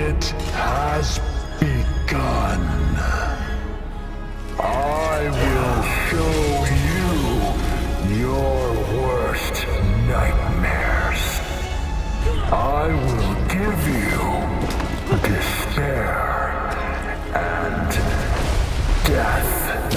It has begun. I will show you your worst nightmares. I will give you despair and death.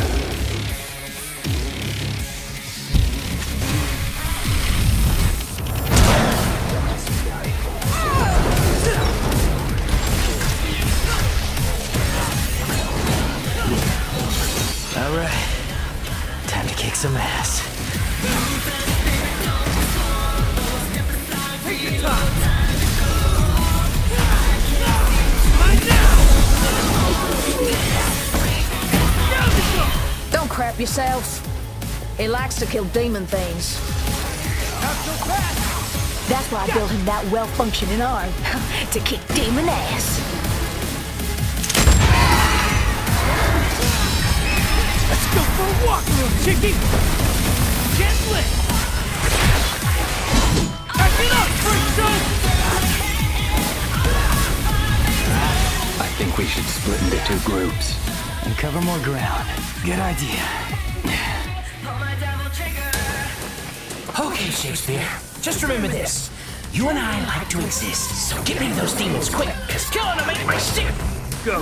Alright, time to kick some ass. Take your time. Don't crap yourself. He likes to kill demon things. Not so fast. That's why I built him that well-functioning arm. To kick demon ass. Let's go for a walk, little chickie. Get lit. Back it up, freak show. I think we should split into 2 groups and cover more ground. Good idea. Okay, Shakespeare. Just remember this. You and I like to exist, so get rid of those demons quick, because killing them ain't my shit. Go.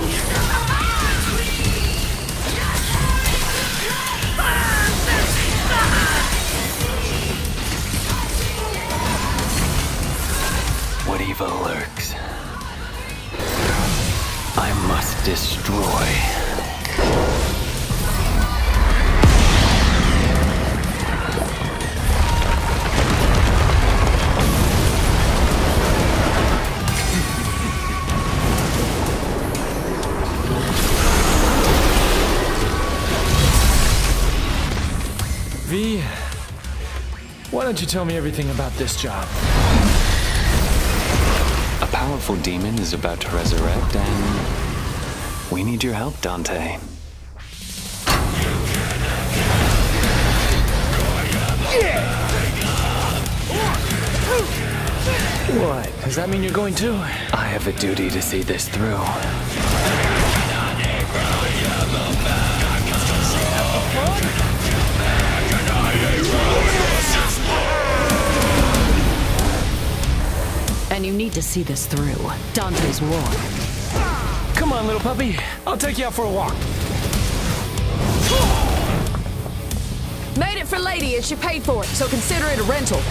What evil lurks? I must destroy. V, why don't you tell me everything about this job? A powerful demon is about to resurrect, and we need your help, Dante. What? Does that mean you're going too? I have a duty to see this through. And you need to see this through. Dante's war. Come on, little puppy. I'll take you out for a walk. Made it for Lady and she paid for it, so consider it a rental.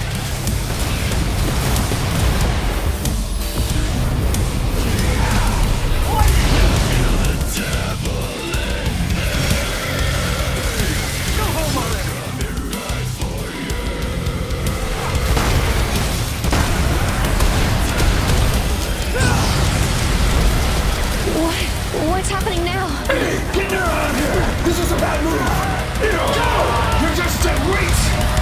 What's happening now? Get her out of here! This is a bad move! Go! You're just dead weight!